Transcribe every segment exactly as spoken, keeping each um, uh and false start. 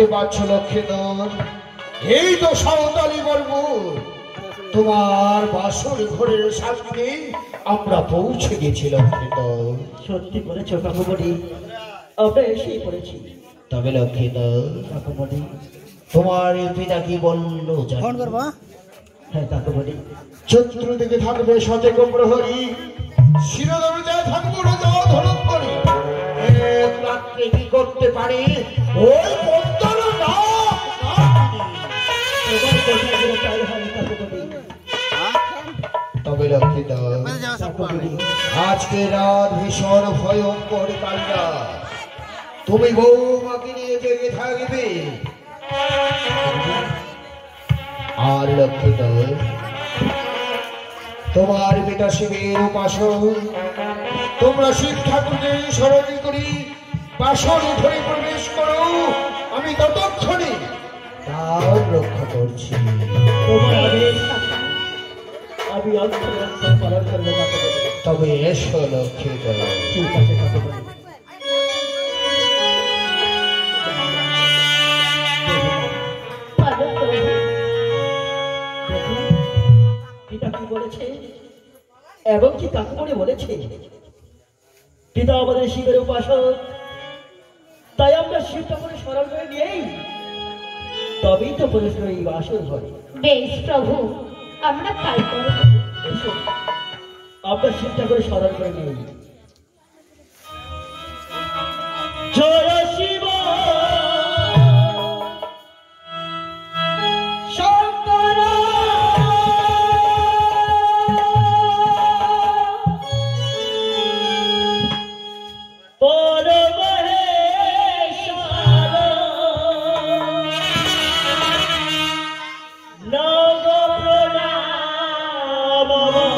পাচ্ছ লক্ষ্মীধর, এই তো সাঁওতালি বর্গ। তোমার বাসর ঘরের সামনে আমরা পৌঁছে গেছি লক্ষ্মীধর। সত্যি বলেছ কাকুমণি, আমরা এসেই পড়েছি। তবে লক্ষ্মীধর, কাকুমণি তোমার পিতা কি বললো জানো? হ্যাঁ কাকুমণি, চতুর্দিকে থাকবে সতেক প্রহরী, শিরোদরজায় থাকবো রাজা ধরক করে। এক রাত্রে কি করতে পারে ওই পদ্মার নাম? তোমার কথাগুলো তাই হয় কাকুমণি। তবে লক্ষ্মীধর, আজকে রাত ভীষণ ভয়ঙ্কর কালিয়া, তুমি বৌমাকে নিয়ে জেগে থাকবে। আর লক্ষ্মীধর, তোমার পিতা শিবের উপাসক, তোমরা শিব ঠাকুরকে স্মরণ করি বাসন ঘরে প্রবেশ করো। আমি ততক্ষণে তাও রক্ষা করছি। তোমার আদেশ আমি অন্তরে অন্তর পালন করবো কাকুমণি। তবে এসো লক্ষ্মীধর। ঠিক আছে কাকুমণি। পিতা কি বলেছে এবং কি কাকুমণি বলেছে? পিতা আমাদের শিবের উপাসক, তাই আমরা শিব ঠাকুরের স্মরণ করে নিয়েই তবেই তো প্রশ্ন এই বাসর ঘরে। বেশ প্রভু, আমরা তাই করব। এসো আমরা শিব ঠাকুরের স্মরণ করে নিই। জয় শিব শঙ্কর পরমেশ্বর নব প্রণাম।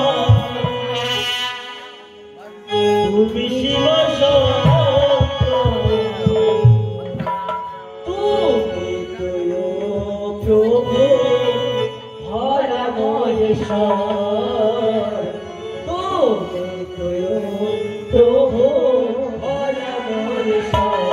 তুমি শিব তুমি প্রভু হরা মহেশ্বর, তুমি প্রভু হরা মহেশ্বর।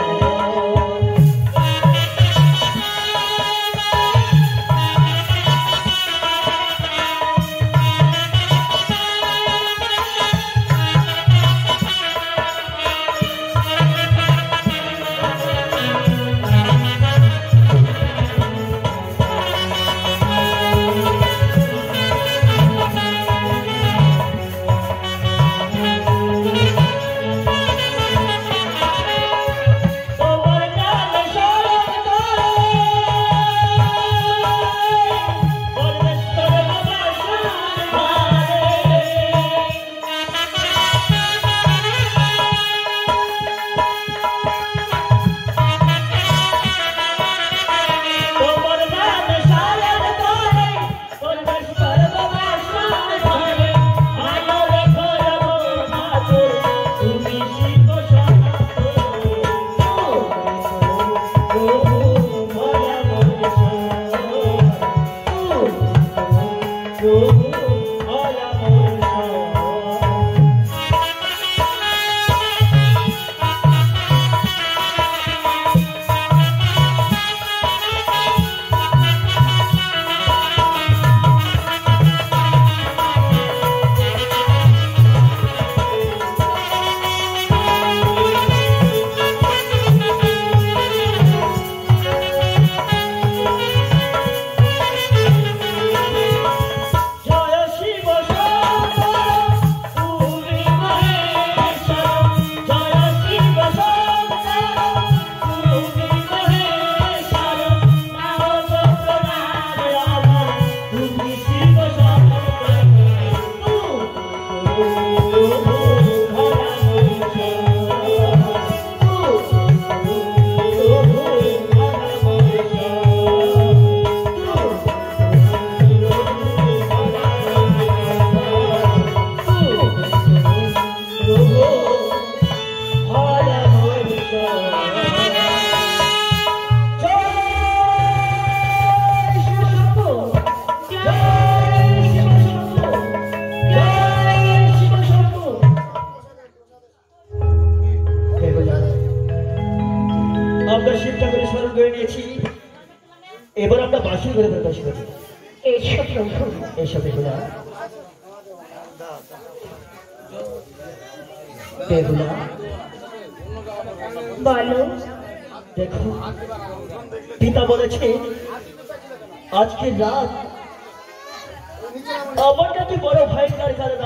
বাসি করে প্রকাশ করি। এসো প্রভু। এসব বেহুলা বেহুলা বলো। দেখো পিতা বলেছে আজকে রাত আমার কাছে বড় ভয়ঙ্কর কারণ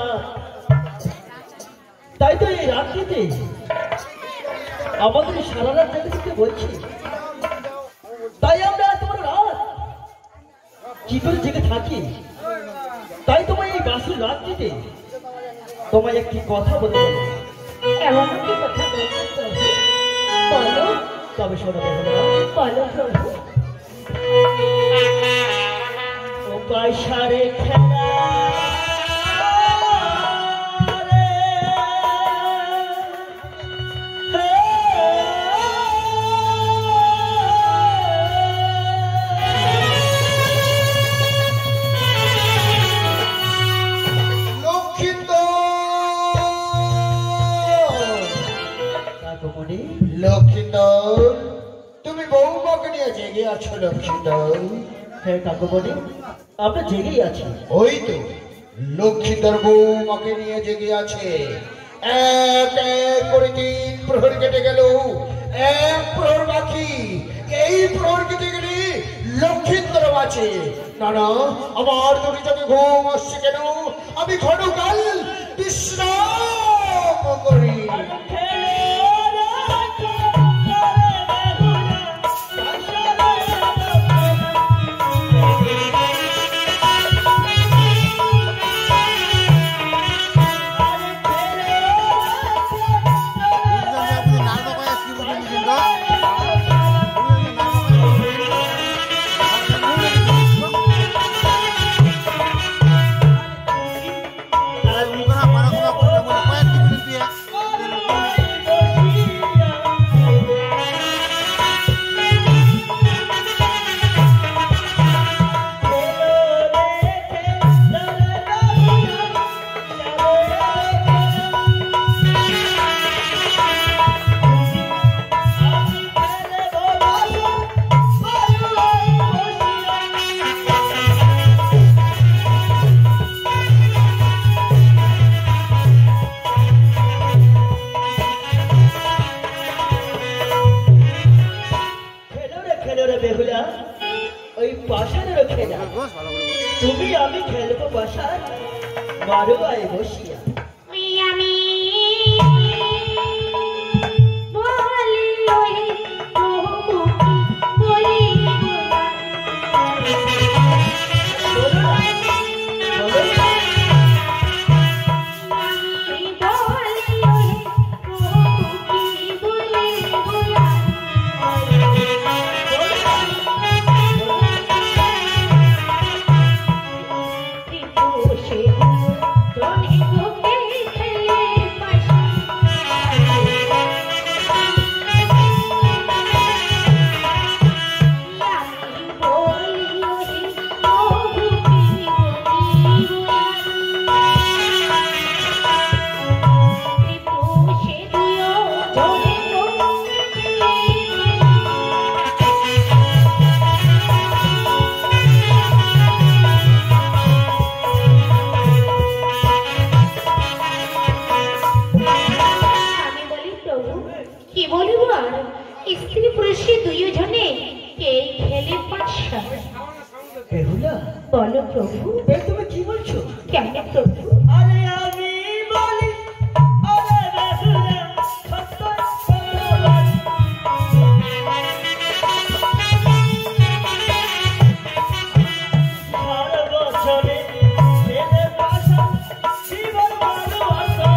তাই তো এই রাত্রিতে আমাদের সারা রাত জেগে থেকে বলছি তাই আমরা এত বড় রাত কি করে জেগে থাকি তাই তোমায় এই বাসুর রাত্রিতে তোমায় একটি কথা বলতে হবে। এমন কি কথা বলছো প্রভু? বলো। তবে শোনো বেহুলা বলো প্রভু। ও পয়সারে খেলা লক্ষ্মীন্দর, তুমি বৌমাকে নিয়ে জেগে আছো লক্ষ্মীন্দর? হ্যাঁ কাকুমণি আমরা জেগেই আছি। ওই তো লক্ষ্মীন্দর বৌমাকে নিয়ে জেগে আছে। এক এক করে তিন প্রহর কেটে গেল, এক প্রহর বাকি। এই প্রহর কেটে গেলে লক্ষ্মীন্দর আছে না। না আমার দুটি চোখে ঘুম আসছে কেন? আমি ঘটকাল বিশ্রাম করি। তুমি আমি খেলবো বাসায় মারো আয় বসিয়া। আমি বলি ওই বলি স্ত্রী পুরুষে দুইজনে এই খেলে পাশা। বেহুলা বলো প্রভু। তুমি কি বলছো? কেন প্রভু? আরে আমি বলি আরে বেহুলা সত্য সারা বছরে খেলে পাশা জীবন মারো আসল।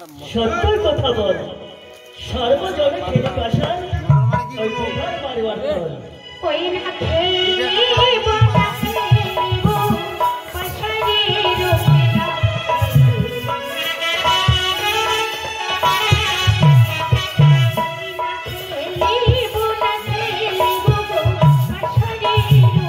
সত্যই কথা বল, সর্বজনে খেলে পাশায় ওই প্রধান মারবার চল। ওই না খেলিব না খেলিব পাশারের খেলা খেলিব না খেলিব পাশারের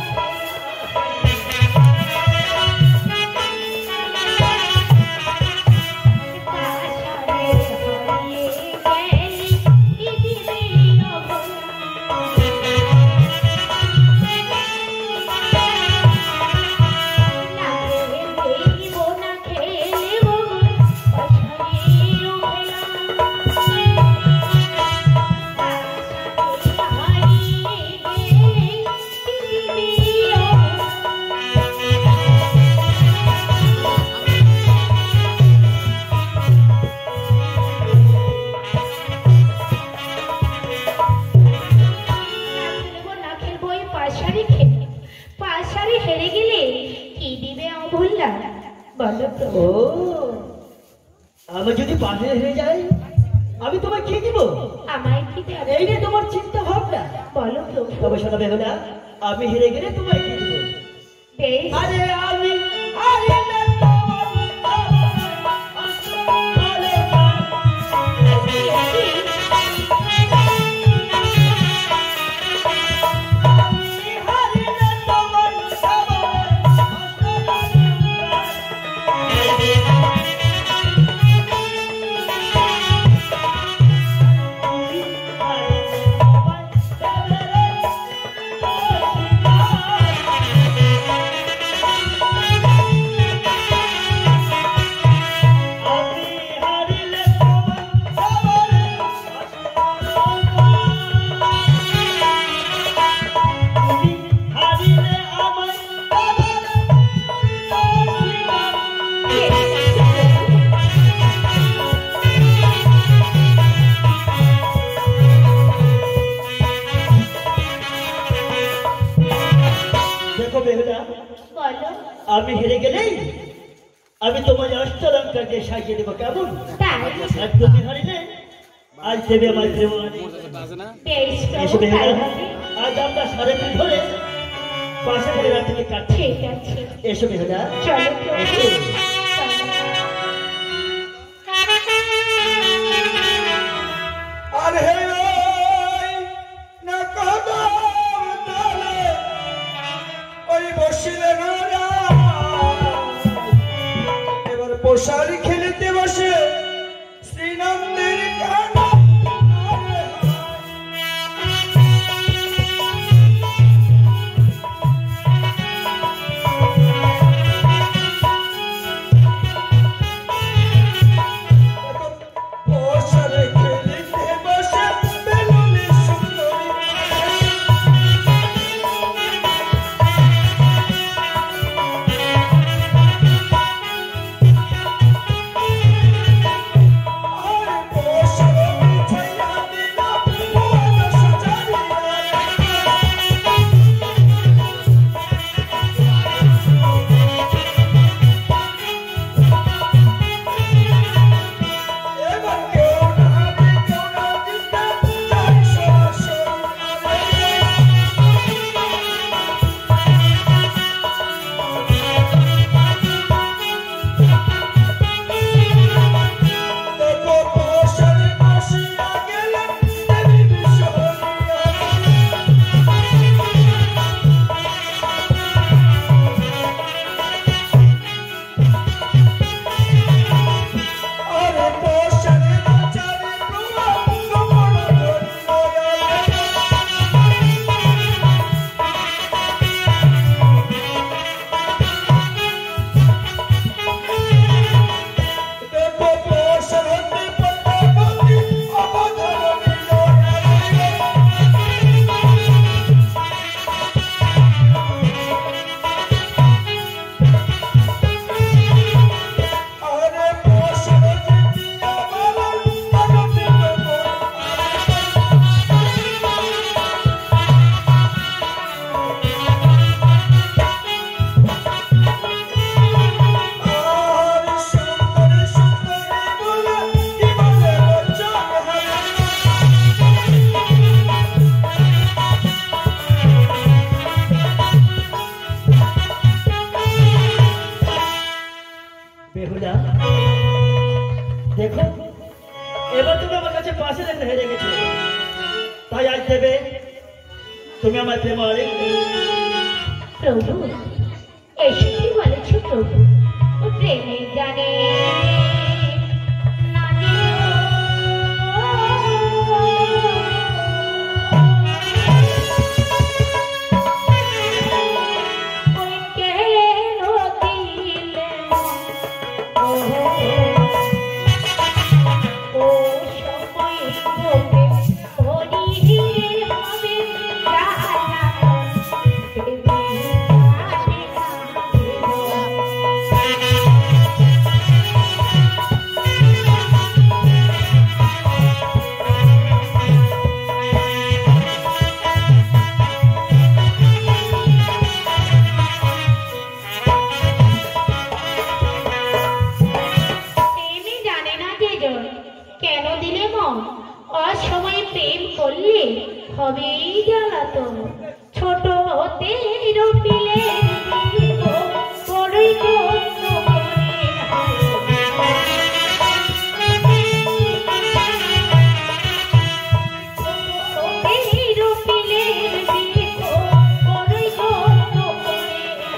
হেরে গেলে কি দিবে অমূল্যা বলো তো? ও আমি যদি পাশে হেরে যাই আমি তোমায় কি দিব? আমায় কি দেবে এই যে তোমার চিন্তা ভাবনা। বলো তো? তবে শোনা বেহুলা, আমি হেরে গেলে তোমায় কি দিব? বেশ আরে আমি হারিলে তোমার আসলে বলো আমি হেরে গেলেই আমি তোমার অষ্টলঙ্কাকে সাজিয়ে দেবো, কেমন? তাই আর তুমি হারিলে আজ দেবে আমার প্রেমানি। বেশ এসে প্রভু, তাই বেহুলা, হবে। আজ আমরা সাড়ে তিন ধরে পাশে করে রাত্রিকে কাটছি। ঠিক আছে এসো বেহুলা, চলো প্রভু। এসো। আর হে ওই না কদম তলে ওই বসিলে না এবার পোশারি খেলিতে বসে শ্রীনন্দের কানা তুমি আমার প্রেম আলিঙ্গন। প্রভু এসে কি বলেছো প্রভু? ও প্রেমে জানে না যে ওই কেন দিলে ও ও সময় হবে হরির হবে জানা কেন দিলে মন অসময়ে প্রেম করলে হবেই জ্বালাতন ছোট হতে রপিলে বড়ই কষ্ট করে রপিলে বড়ই কষ্ট করে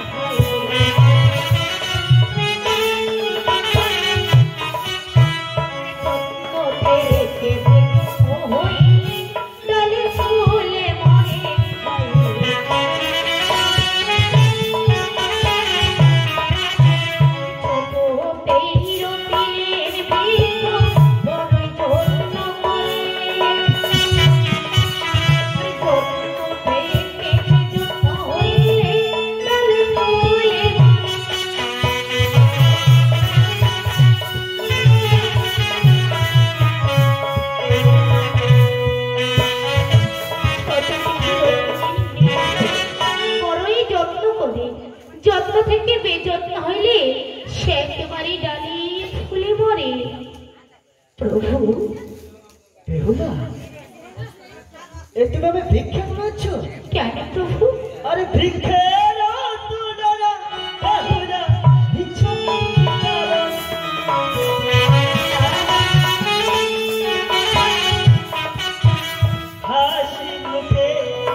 যত্ন থেকে বেযত্ন হইলে সে একেবারে ডালি ফুলে মরে। প্রভু বেহুলা, এ তুমি আমি ভিক্ষা করাচ্ছ? কেন প্রভু? আরে ভিক্ষের তুলনা বেহুলা ইচ্ছা হাসি মুখে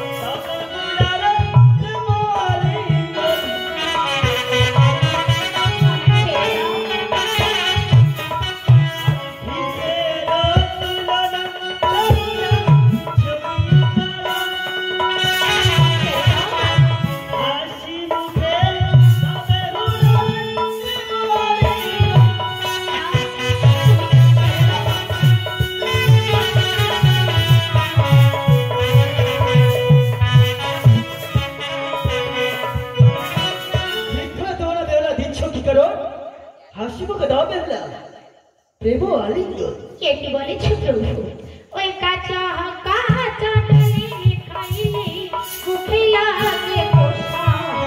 প্রেম আলিঙ্গন। কে কি বলেছো প্রভু? ওই কাঁচা কাঁচা ডালে খাইলে মুখে লাগে কষা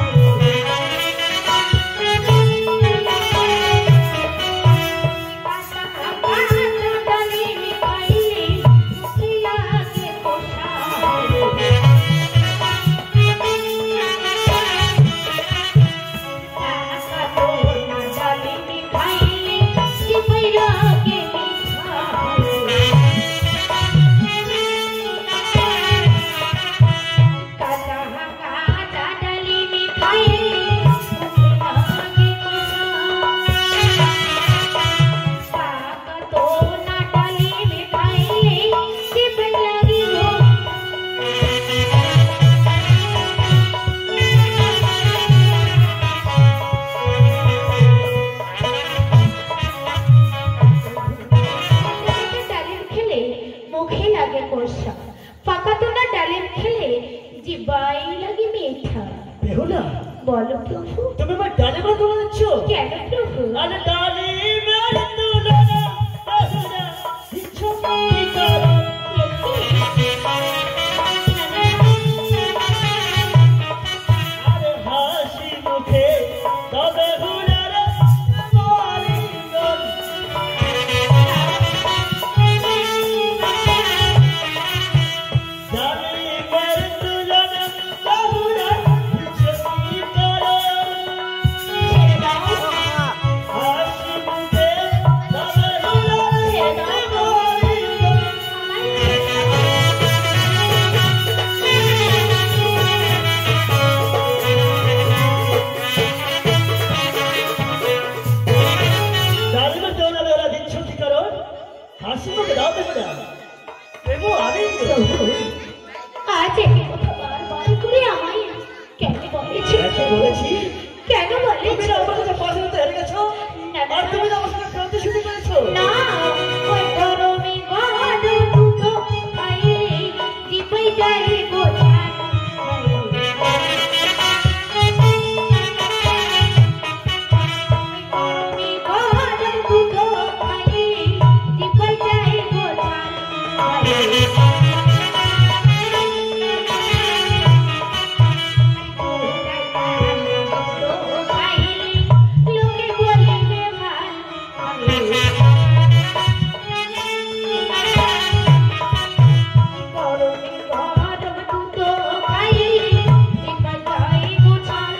কাঁচা কাঁচা ডালে খাইলে মুখে লাগে কষা বেহুলা, বলো প্রভু। তুমি আমার ডালে কথা বলছ? কেন প্রভু? আরে ডালে মেরে তুলনা বেহুলা ইচ্ছা কি কারণ? আরে হাসি মুখে তবে হুলার আলিঙ্গন। ডালে মেরে তুলনা বেহুলা হাসি মুখে তবে বলেছি কেন তুমি বলেছো না আমার কাছে পাঁচ মিনিট হেরে গেছো না, না, আর না। তুমি না আমার সাথে খেলতে শুরু করেছো না ওই গরমে গরম দুধ খাইলে জিভে যায় গোছান গরমে গরম দুধ খাইলে জিভে যায় গোছান খাইলে লোকে বলিবে ভালো গরমে গরম দুধ খাইলে জিভে যায় গোছান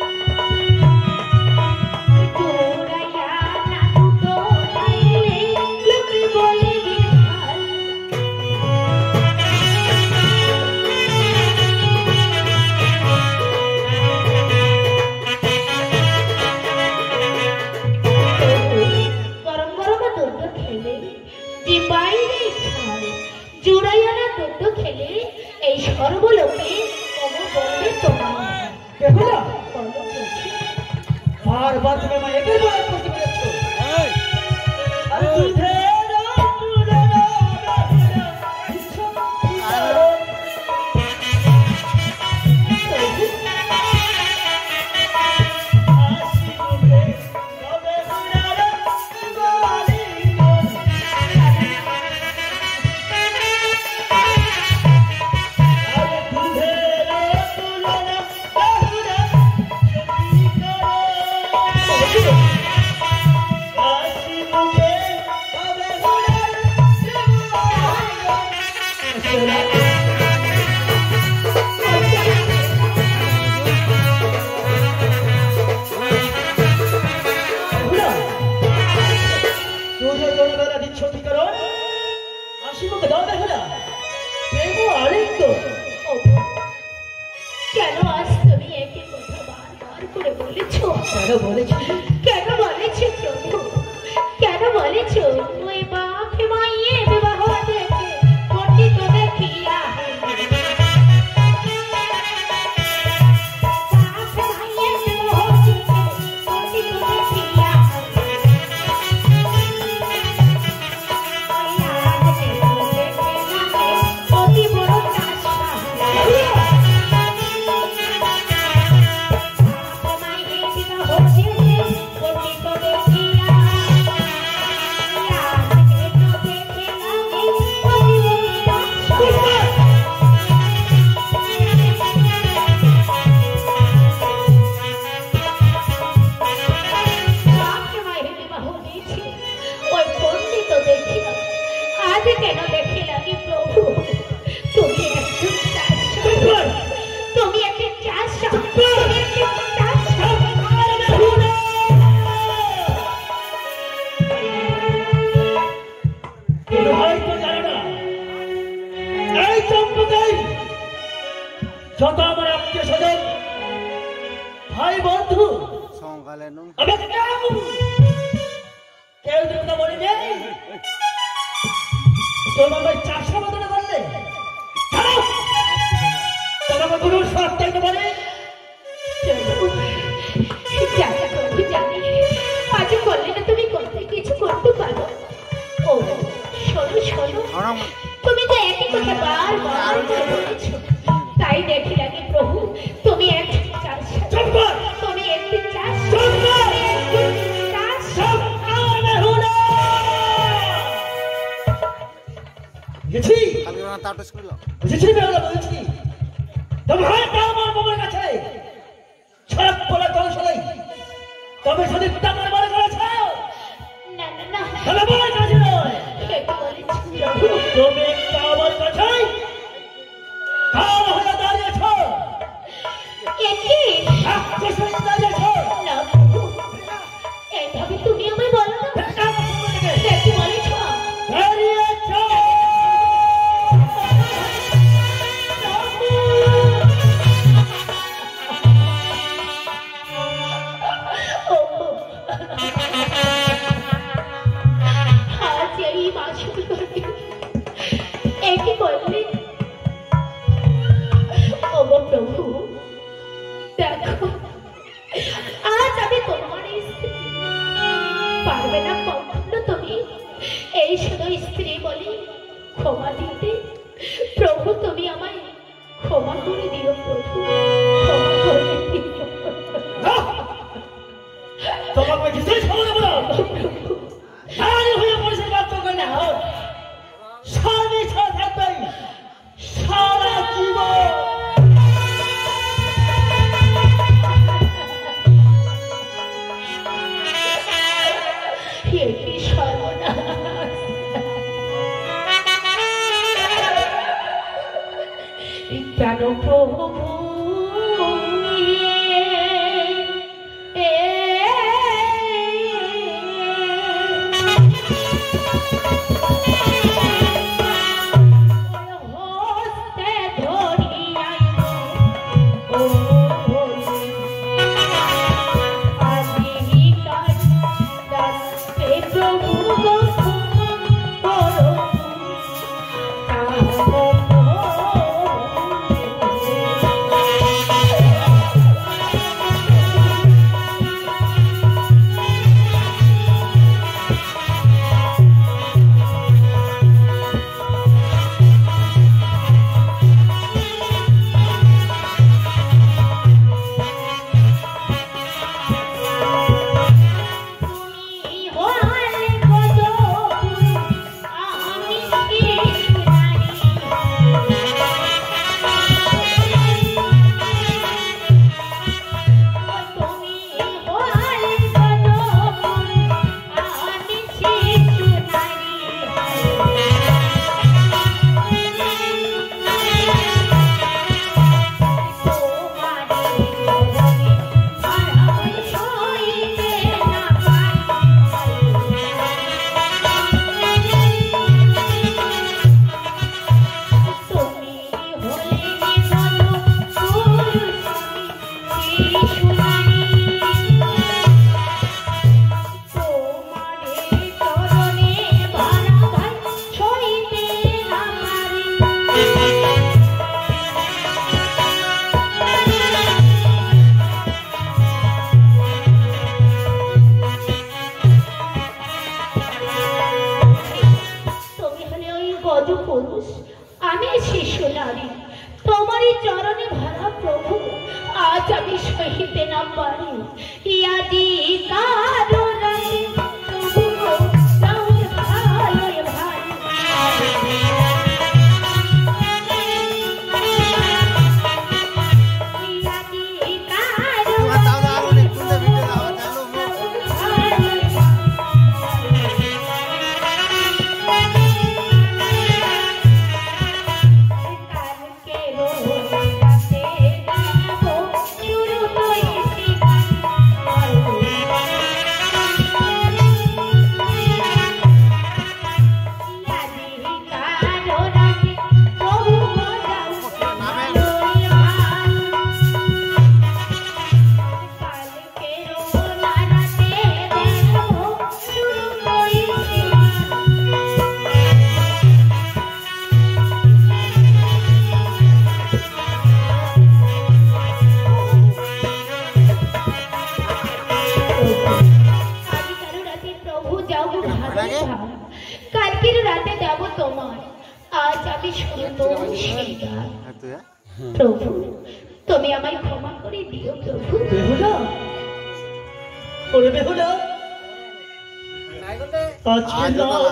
চোরাইয়া না দুধ খাইলে লোকে বলিবে ভালো গরম গরম দুধ খেলে যে বাইরে ছাল জুড়াইয়া না দুধ খেলে এই সর্বলোকে অমর বলবে তোমার দেখো না বলো বলছি। বারবার তুমি আমায় একের পর এক করতে পেরেছো আর দুধের দুধের দুধের জন্য বেলা দিচ্ছ কি কারণ হাসি মুখে দাও দেখো না প্রেম ও আনন্দ ওগো, কেন আজ তুমি একই কথা বারবার করে বলেছো কেন বলেছি কেন বলেছো প্রভু কেন বলেছো ওই বাপে মাইয়ে বিবাহ দেখে পণ্ডিত দেখিয়া বাপে মাইয়ে বিবাহ দেখে পণ্ডিত দেখিয়া ওই আজ দেখে নামে অতি বড় চাষা আজ কেন দেখিলাম প্রভু তুমি একজন চাষা তুমি একটা চাষা তুমি একটা চাষা তুমি হয়তো জানো না এই চম্পকাই যত আমার আত্মীয় স্বজন ভাই বন্ধু আমি কেউ কেউ যদি কথা বলি নেই তোমার ভাই চারশো মতো না বললে জানো তোমার কোনো সাত চাইতে পারে জানি প্রভু জানি আজ বললে না তুমি কোথায় কিছু করতে পারো ও শোনো শোনো তুমি তো একই কথা বারবার করে বলেছো তাই দেখি লাগে প্রভু তুমি একটি চাষা চম্পা তুমি একটি চাষা চম্পা তুমি একটি চাষা বুঝেছি বুঝেছি বেলা বুঝেছি তোমার আমার বাবার কাছে খারাপ বলা কল সদাই তবে যদি টাকার বাড়ি করেছ না না না তাহলে আমার কাছে নয় একটু বলেছি প্রভু তুমি একটা আমার কাছে কাল হয়ে দাঁড়িয়েছ একই রাক্ষসের দাঁড়িয়েছ না প্রভু এইভাবে তুমি আমায় বলো না একটু বলেছ দাঁড়িয়েছ না আজ আমি শুনবো সেই গান। প্রভু তুমি আমায় ক্ষমা করে দিও প্রভু। বেহুলা, ওরে বেহুলা, আজকে রাত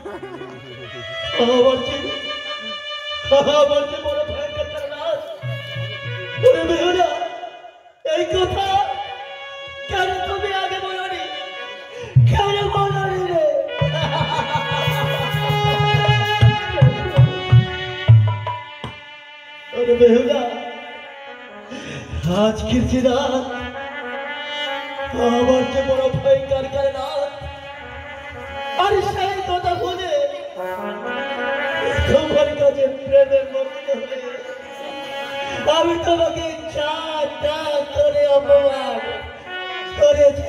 আমার যে আমার যে বড় ভয়ঙ্কর রাত। ওরে বেহুলা, এই কথা কেন তুমি আগে বলোনি? কেন বলোনি রে? ওরে বেহুলা, আজকের যে রাত আমার যে বড় ভয়ঙ্কর রাত, আর সেই কথা বলে তোমার কাছে প্রেমের মগ্ন হয়ে আমি তোমাকে চা চা করে অপমান করেছি।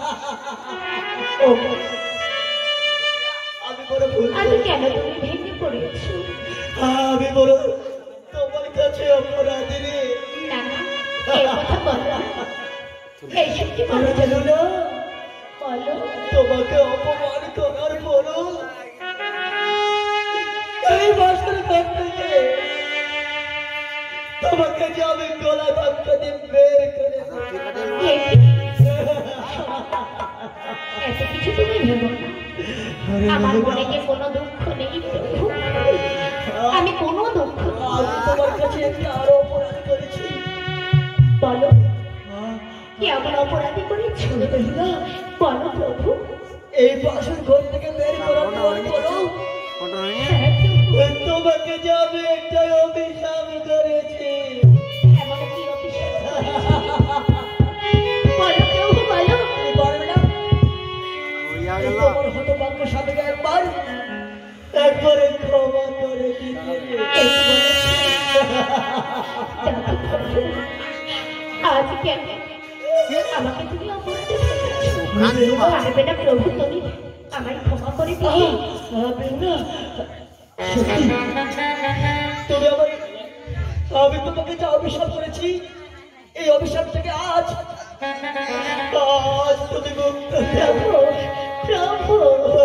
আমি বড় ভুল আমি কেন তুমি ভেঙে পড়েছো? আমি বড় তোমার কাছে অপরাধী রে। না না, এই কথা বলো না। এইসব কি আমি বলছো? জানো না বলো। তোমাকে অপমান করার পরও এই বাসর ঘর থেকে তোমাকে যে আমি গলা ধাক্কা দিয়ে বের করে এই এত কিছু তুমি ভেবো না। আমার মনে যে কোনো দুঃখ নেই প্রভু, আমি কোনো দুঃখ আমি তোমার কাছে একটা আরো অপরাধ করেছি। বলো কি আমার অপরাধী করেছো? বেহুলা, বলো প্রভু। এই বাসর ঘর থেকে বের করার পর বলো হ্যাঁ প্রভু, তোমাকে যে আমি একটাই অভিশাপ করেছি। এমন কি অভিশাপ করেছি? বলো প্রভু বলো। তুমি পারবে না? এই তোমার হতভাগ্য স্বামীকে একবার একবারে ক্ষমা করে দিতে। এই বলেছো? দেখো প্রভু, আজ কেন আমাকে তুমি অপরাধী করেছো? পারবে না প্রভু, তুমি আমায় ক্ষমা করে দিও। বেহুলা, সত্যি তুমি আমার আমি তোমাকে যা অভিশাপ করেছি, এই অভিশাপ থেকে আজ আজ তুমি মুক্ত। প্রভু প্রভু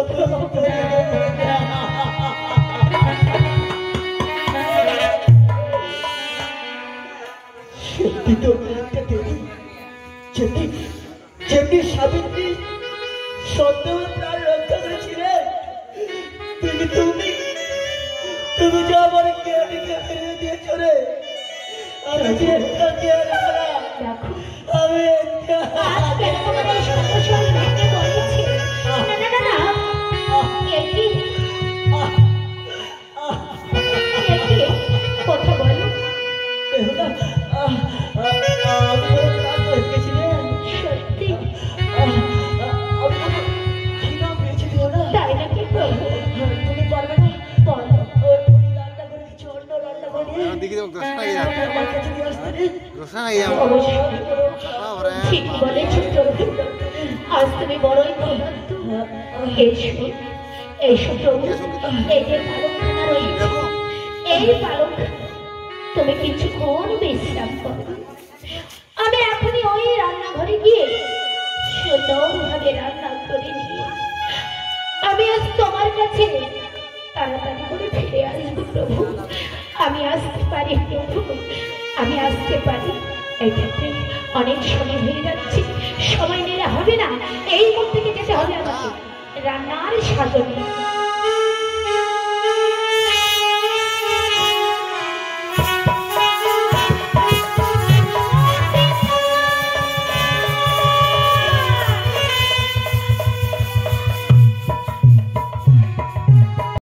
সত্যি তুমি একটা দেবী, যেমনি যেমনি সাবিত্রী সন্দেহের প্রাণ রক্ষা করেছিলে, তুমি তুমি তুমি যে আমার জ্ঞানীকে ফিরিয়ে দিয়েছ রে। আমি যে একটা জ্ঞান হারা, দেখো আমি একটা আজ কেন তোমার এই সমস্যার ভেঙে পড়েছে? না না না না, এ কি এ কি? কথা বলো। বেহুলা, আহ, আহ, আমি বড় ক্লান্ত হয়ে গেছি রে। সত্যি আহ, আহ, আমি বড় ঘৃণা পেয়েছি বেহুলা। তাই নাকি প্রভু? তুমি পারবে না? বলো। ওই উনি রান্না করে কিছু অন্য রান্না করে আমার কাছে নিয়ে আসতে রে। অবশ্যই ঠিক বলেছো প্রভু, আজ তুমি বড়ই ক্ষুধার্ত। এসো এসো প্রভু, এই যে পালকখানা রয়েছে, এই পালকখানা তুমি কিছুক্ষণ বিশ্রাম করো। আমি এখনই ওই রান্নাঘরে গিয়ে সুন্দরভাবে রান্না করে নিয়ে আমি আজ তোমার কাছে তাড়াতাড়ি করে ফিরে আসবো প্রভু। আমি আসতে পারি প্রভু, আমি আসতে পারি। এই ক্ষেত্রে অনেক সময় হয়ে যাচ্ছে, সময় নিলে হবে না। এই মুহূর্তে যেতে হবে আমাকে রান্নার সাজনে।